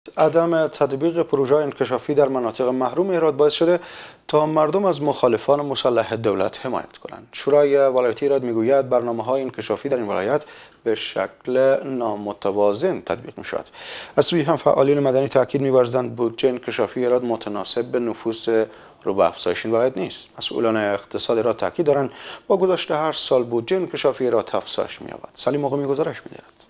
عدم تطبیق پروژه انکشافی در مناطق محروم هرات باعث شده تا مردم از مخالفان مسلح دولت حمایت کنند. شورای ولایتی هرات میگوید برنامه‌های انکشافی در این ولایت به شکل نامتوازن تطبیق می‌شود. از سوی هم فعالین مدنی تاکید می‌ورزند بودجه انکشافی هرات متناسب به نفوذ رو به افزایش این ولایت نیست. مسئولان اقتصاد هرات تاکید دارند با گذشت هر سال بودجه انکشافی هرات افزایش می‌یابد. سلیم مقیمی گزارش می‌دهد.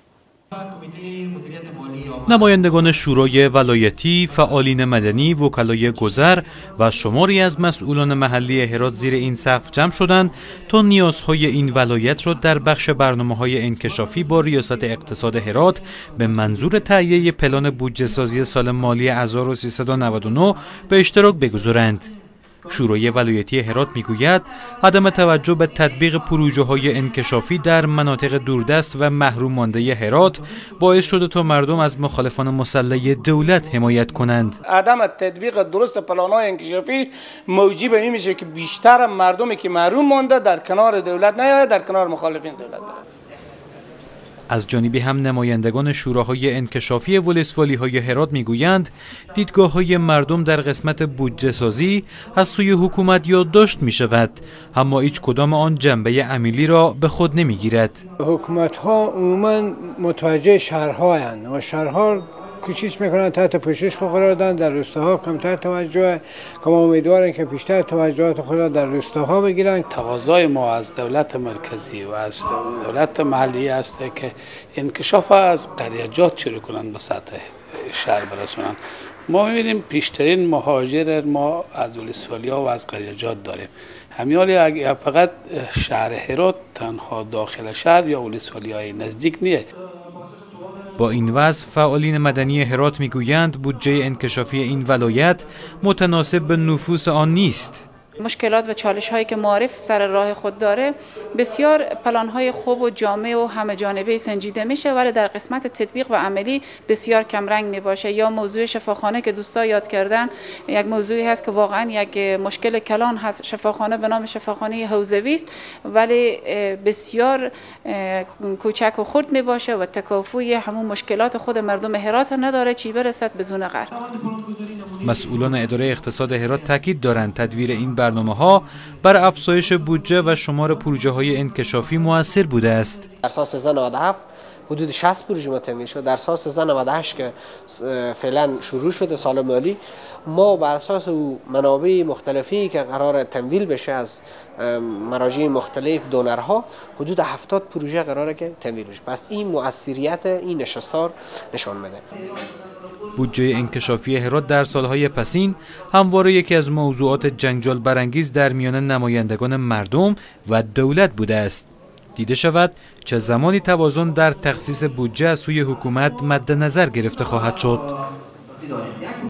نمایندگان شورای ولایتی، فعالین مدنی، وکلای گذر و شماری از مسئولان محلی هرات زیر این سقف جمع شدند تا نیازهای این ولایت را در بخش برنامه‌های انکشافی با ریاست اقتصاد هرات به منظور تهیه پلان بودجه سازی سال مالی 1399 به اشتراک بگذارند. شورای ولایتی هرات میگوید عدم توجه به تطبیق پروژه‌های انکشافی در مناطق دوردست و محروم مانده هرات باعث شده تا مردم از مخالفان مسلح دولت حمایت کنند. عدم تطبیق درست پلان‌های انکشافی موجب این میشه که بیشتر مردمی که محروم مانده در کنار دولت نیاید، در کنار مخالفین دولت بره. از جانبی هم نمایندگان شوراهای انکشافی ولسوالی‌های هرات میگویند دیدگاه‌های مردم در قسمت بودجه سازی از سوی حکومت یادداشت می‌شود، اما هیچ کدام آن جنبه عملی را به خود نمی‌گیرد. حکومت‌ها عموماً متوجه شهرهایند و شهرها کوشش میکنن تحت پوشش خود قرار دادن، در روستاها کمتر توجه، که ما امیدواریم که بیشتر توجهات خود را در روستاها بگیرن. تقاضای ما از دولت مرکزی و از دولت محلی است که انکشاف از قریجات شروع کنند به سطح شهر برسونند. ما می‌بینیم پیشترین مهاجر ما از ولسوالیا و از قریجات داریم. همیالی فقط شهر هرات تنها داخل شهر یا ولسوالیای نزدیک نیست. با این وضع فعالین مدنی هرات میگویند بودجه انکشافی این ولایت متناسب به نفوذ آن نیست. مشکلات و چالش هایی که معارف سر راه خود داره بسیار پلان های خوب و جامع و همه جانبه سنجیده میشه، ولی در قسمت تطبیق و عملی بسیار کم رنگ می باشه. یا موضوع شفاخانه که دوستا یاد کردن، یک موضوعی هست که واقعا یک مشکل کلان هست. شفاخانه به نام شفاخانه حوزوی است، ولی بسیار کوچک و خرد می باشه و تکافوی همون مشکلات خود مردم هرات نداره، چی برسد به زون غرب. مسئولان اداره اقتصاد هرات تاکید دارند تدویر این برنامه‌ها بر افزایش بودجه و شمار پروژه‌های انکشافی مؤثر بوده است. در سال 97 حدود 60 پروژه ما تمویل شد. در سال 98 که فعلا شروع شده سال مالی، ما بر اساس منابع مختلفی که قرار تمویل بشه از مراجع مختلف دونرها، حدود 70 پروژه قراره که تمویل بشه. پس این مؤثریت این نشستار نشان میده. بودجه انکشافی هرات در سالهای پسین همواره یکی از موضوعات جنجال برانگیز در میان نمایندگان مردم و دولت بوده است. دیده شود چه زمانی توازن در تخصیص بودجه از سوی حکومت مد نظر گرفته خواهد شد.